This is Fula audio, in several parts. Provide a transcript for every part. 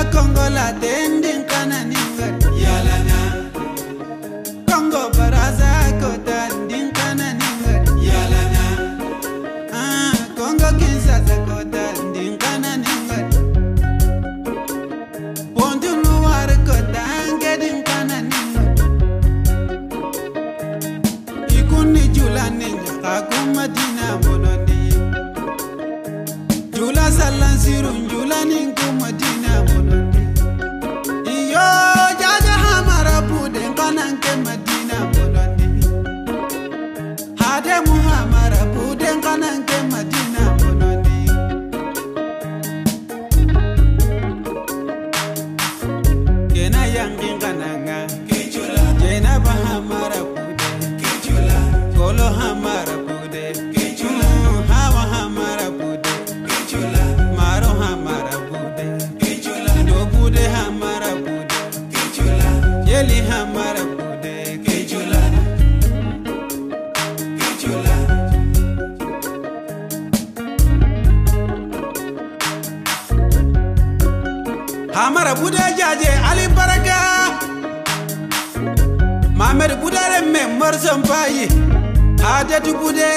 Congo la tending kananinga yalana Congo baraza kota ding kananinga yalana Congo kinshasa kota ding kananinga Pontu nuar kota ngeding kananinga Ikuni jula ninja kakuma dina monondi Jula salan sirun jula ninku madina monondi Iyo jaja hamara bude nkananke madina monondi Hade muhamara bude nkananke madina monondi Kena yangi nkananga Kejula Jena bahamara bude Kejula Kolo hamara bude Kejula Hawa hamara bude Kejula Maro hamara bude Kejula Ndo bude hamara bude Kejula Yeli hamara bude Kejula Kejula Hamara bude jaje Ali Baraka Mamer bude remme morsom payi Hadatu bude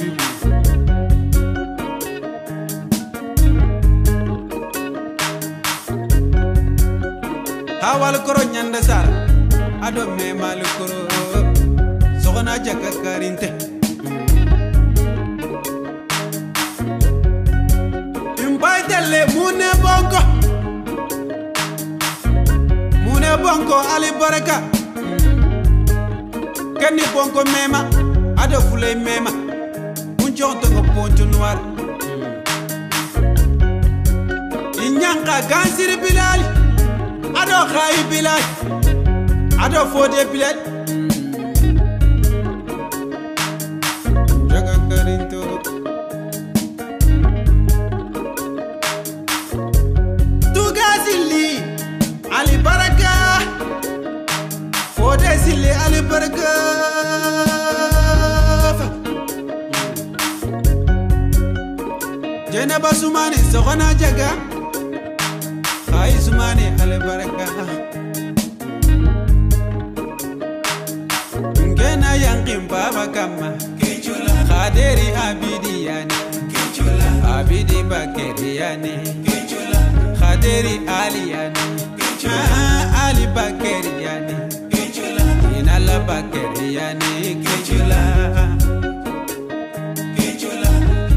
Hawal koro nyanda sar ado me mal koro sogona jaka karinte imbaitele mune bonko Ali Baraka kenni bonko mema ado fulay mema unjonto ngo ponto noir inyanka gansiri bilali ado khayi bilal ado fode bilal jaga karinto tugazili Ali Baraka fode zili Ali Baraka jena basumani sogona jaga Ay Sumani Ali Baraka Ngena yankim baba kama Kejula Khaderi Abidi yani Kejula Abidi Bakeri yani Kejula Khaderi Ali yani Kejula Ali Bakeri yani Kejula Inala Bakeri yani Kejula Kejula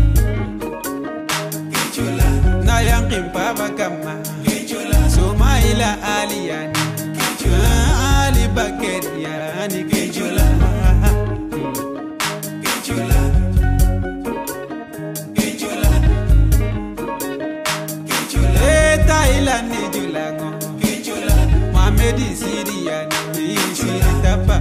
Kejula Na yankim baba kama Sumaila Ali yani Ali Bakeri yani Kejula Kejula Kejula Kejula Taila ni julango Kejula Mohamedi Sidi yani Sidi tapa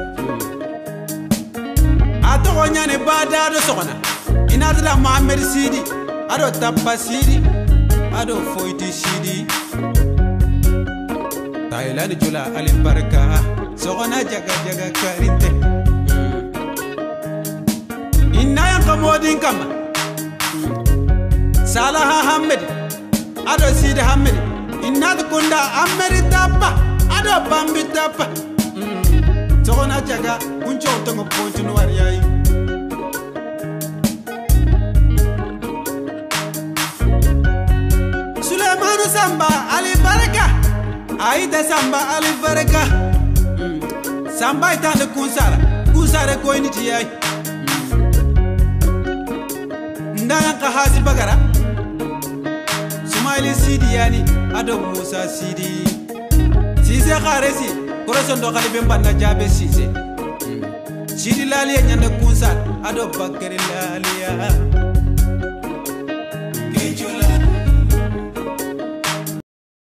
Ato nyane bada do sokona Inadla Mohamedi Sidi ado tapa Sidi ado foiti Sidi Tailani jula Ali Baraka sogona jaga karinte inna yankamodin kama Salaha Hamid ado Sidi Hamid inna kunda Ameri tapa ado Bambi tapa sogona jaga uncho tongo pontu noir yayi Suleimanu Samba Ali Baraka Aida Samba Ali Baraka Samba itande kunsara ko ni tiyai ndana ka hasi bagara Sumaili Sidi yani ado Musa Sidi Sise kharesi koroson do khali bemba na jabe Sise Sidi laliya nyande kunsara ado Bakari laliya